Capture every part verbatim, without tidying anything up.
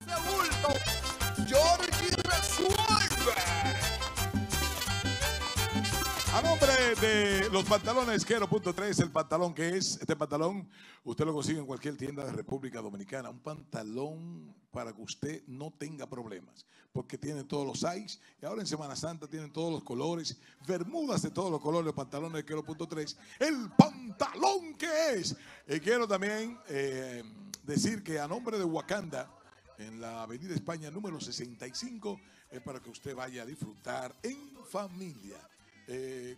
de bulto, Georgie resuelve. A nombre de los pantalones Quero punto tres, el pantalón que es, este pantalón, usted lo consigue en cualquier tienda de República Dominicana. Un pantalón para que usted no tenga problemas, porque tiene todos los size y ahora en Semana Santa tienen todos los colores, bermudas de todos los colores, los pantalones de Quero punto tres, el pantalón que es. Y quiero también eh, decir que a nombre de Wakanda, en la Avenida España número sesenta y cinco, es para que usted vaya a disfrutar en familia. Eh,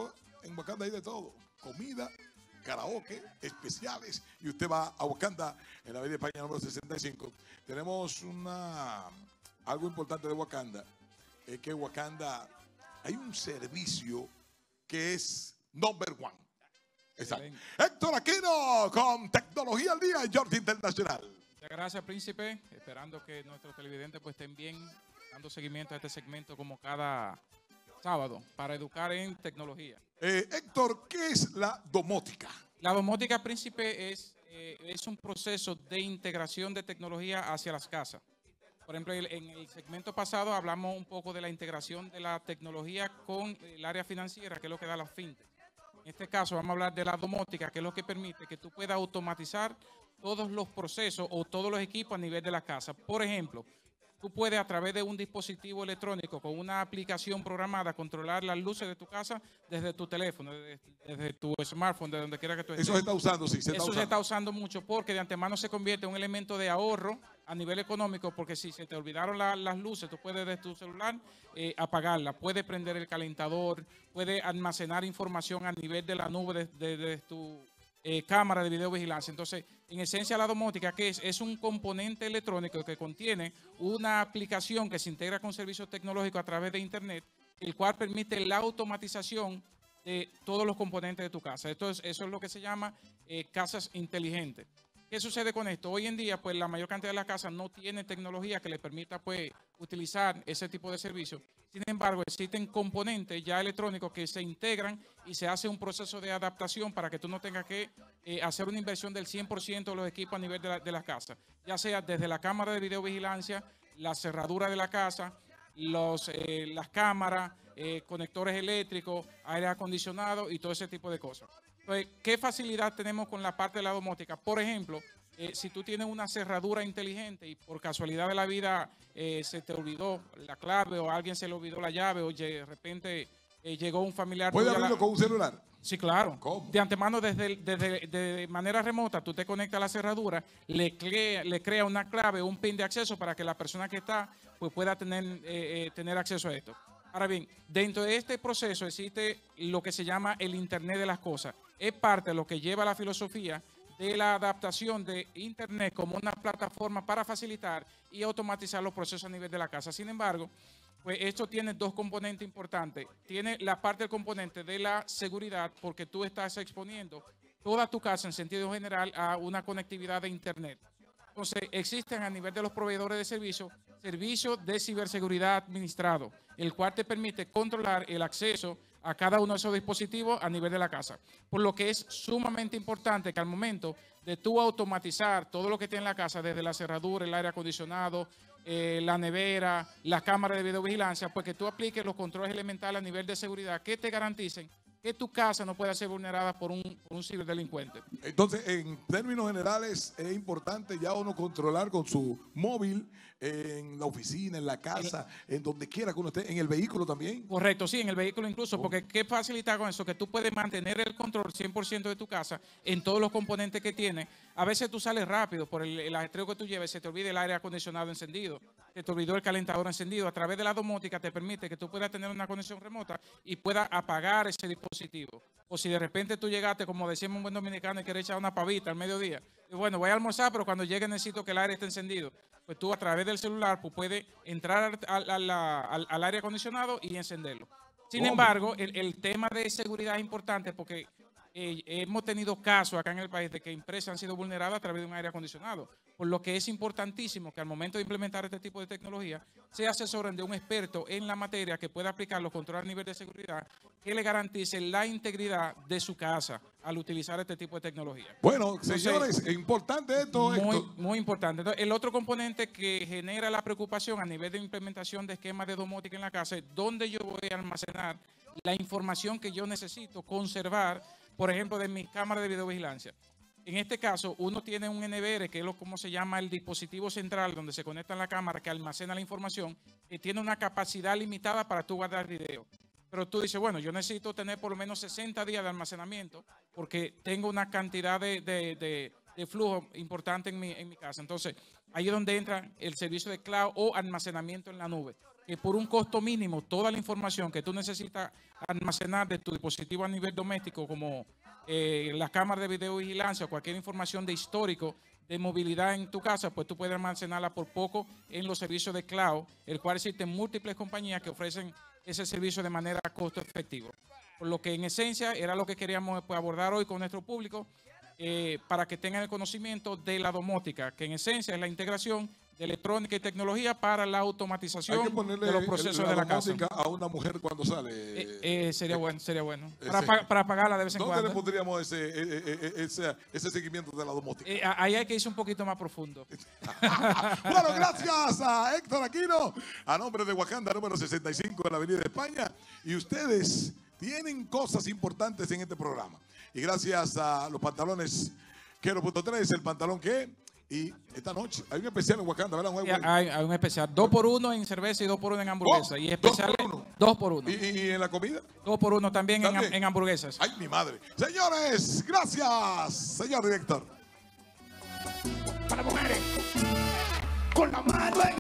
en Wakanda hay de todo, comida, karaoke, especiales, y usted va a Wakanda en la Avenida España número sesenta y cinco. Tenemos una algo importante de Wakanda, es que Wakanda hay un servicio que es number one. Exacto. Héctor Aquino con Tecnología al Día en Georgia Internacional. Muchas gracias, Príncipe, esperando que nuestros televidentes pues estén bien, dando seguimiento a este segmento como cada sábado, para educar en tecnología. Eh, Héctor, ¿qué es la domótica? La domótica, Príncipe, es, eh, es un proceso de integración de tecnología hacia las casas. Por ejemplo, en el segmento pasado hablamos un poco de la integración de la tecnología con el área financiera, que es lo que da la fintech. En este caso vamos a hablar de la domótica, que es lo que permite que tú puedas automatizar todos los procesos o todos los equipos a nivel de la casa. Por ejemplo, tú puedes a través de un dispositivo electrónico con una aplicación programada controlar las luces de tu casa desde tu teléfono, desde, desde tu smartphone, de donde quiera que tú estés. Eso se está usando, sí, se está Eso usando. se está usando mucho porque de antemano se convierte en un elemento de ahorro a nivel económico, porque si se te olvidaron la, las luces, tú puedes desde tu celular eh, apagarla, puedes prender el calentador, puedes almacenar información a nivel de la nube de, de, de tu Eh, cámara de videovigilancia. Entonces, en esencia, la domótica, que es? Es un componente electrónico que contiene una aplicación que se integra con servicios tecnológicos a través de Internet, el cual permite la automatización de todos los componentes de tu casa. Entonces, eso es lo que se llama eh, casas inteligentes. ¿Qué sucede con esto? Hoy en día, pues, la mayor cantidad de las casas no tiene tecnología que le permita, pues, utilizar ese tipo de servicios. Sin embargo, existen componentes ya electrónicos que se integran y se hace un proceso de adaptación para que tú no tengas que eh, hacer una inversión del cien por ciento de los equipos a nivel de la, de la casa. Ya sea desde la cámara de videovigilancia, la cerradura de la casa, los, eh, las cámaras, eh, conectores eléctricos, aire acondicionado y todo ese tipo de cosas. Entonces, ¿qué facilidad tenemos con la parte de la domótica? Por ejemplo, eh, si tú tienes una cerradura inteligente y por casualidad de la vida eh, se te olvidó la clave o a alguien se le olvidó la llave o de repente eh, llegó un familiar. ¿Puede abrirlo la... con un celular? Sí, claro. ¿Cómo? De antemano, desde, desde de manera remota, tú te conectas a la cerradura, le crea, le crea una clave, un pin de acceso para que la persona que está pues, pueda tener, eh, eh, tener acceso a esto. Ahora bien, dentro de este proceso existe lo que se llama el Internet de las cosas. Es parte de lo que lleva la filosofía de la adaptación de Internet como una plataforma para facilitar y automatizar los procesos a nivel de la casa. Sin embargo, pues esto tiene dos componentes importantes. Tiene la parte del componente de la seguridad, porque tú estás exponiendo toda tu casa en sentido general a una conectividad de Internet. Entonces, existen a nivel de los proveedores de servicios, servicios de ciberseguridad administrado, el cual te permite controlar el acceso a cada uno de esos dispositivos a nivel de la casa. Por lo que es sumamente importante que al momento de tú automatizar todo lo que tiene en la casa, desde la cerradura, el aire acondicionado, eh, la nevera, la cámara de videovigilancia, pues que tú apliques los controles elementales a nivel de seguridad que te garanticen que tu casa no pueda ser vulnerada por un, por un ciberdelincuente. Entonces, en términos generales, es importante ya uno controlar con su móvil en la oficina, en la casa, en donde quiera que uno esté, en el vehículo también. Correcto, sí, en el vehículo incluso, porque ¿qué facilita con eso? Que tú puedes mantener el control cien por ciento de tu casa en todos los componentes que tiene. A veces tú sales rápido por el, el ajetreo que tú lleves, se te olvida el aire acondicionado encendido, se te olvidó el calentador encendido. A través de la domótica te permite que tú puedas tener una conexión remota y puedas apagar ese dispositivo. O si de repente tú llegaste, como decíamos un buen dominicano, y quieres echar una pavita al mediodía, y bueno, voy a almorzar, pero cuando llegue necesito que el aire esté encendido. Pues tú a través del celular pues, puedes entrar al, al, al, al aire acondicionado y encenderlo. Sin embargo, el, el tema de seguridad es importante porque eh, hemos tenido casos acá en el país de que empresas han sido vulneradas a través de un aire acondicionado, por lo que es importantísimo que al momento de implementar este tipo de tecnología se asesoren de un experto en la materia que pueda aplicar los controles a nivel de seguridad que le garantice la integridad de su casa al utilizar este tipo de tecnología. Bueno, Entonces, señores, es importante esto. Muy, esto. muy importante. Entonces, el otro componente que genera la preocupación a nivel de implementación de esquemas de domótica en la casa es dónde yo voy a almacenar la información que yo necesito conservar, por ejemplo, de mis cámaras de videovigilancia. En este caso, uno tiene un N V R, que es lo como se llama el dispositivo central, donde se conecta la cámara, que almacena la información, que tiene una capacidad limitada para tú guardar video. Pero tú dices, bueno, yo necesito tener por lo menos sesenta días de almacenamiento porque tengo una cantidad de, de, de, de flujo importante en mi, en mi casa. Entonces, ahí es donde entra el servicio de cloud o almacenamiento en la nube, que por un costo mínimo, toda la información que tú necesitas almacenar de tu dispositivo a nivel doméstico, como eh, las cámaras de videovigilancia o cualquier información de histórico de movilidad en tu casa, pues tú puedes almacenarla por poco en los servicios de cloud, el cual existen múltiples compañías que ofrecen ese servicio de manera costo efectivo. Por lo que en esencia era lo que queríamos pues, abordar hoy con nuestro público, eh, para que tengan el conocimiento de la domótica, que en esencia es la integración de electrónica y tecnología para la automatización Hay que ponerle de los procesos la de la casa. domótica a una mujer cuando sale. Eh, eh, sería bueno, sería bueno. ese- Para, pa- para pagarla de vez en ¿Dónde cuando. le pondríamos ese, eh, eh, eh, ese, ese seguimiento de la domótica? Eh, ahí hay que irse un poquito más profundo. Bueno, gracias a Héctor Aquino, a nombre de Wakanda número sesenta y cinco de la Avenida España. Y ustedes tienen cosas importantes en este programa. Y gracias a los pantalones Quero punto tres, el pantalón que... Y esta noche hay un especial en Wakanda, ¿verdad? Un Y hay, hay un especial, dos por uno en cerveza y dos por uno en hamburguesa. Oh, y dos especial por uno. dos por uno. ¿Y, y- y en la comida? Dos por uno también, en, También. en hamburguesas. ¡Ay, mi madre! Señores, gracias, señor director. Para mujeres, con la mano en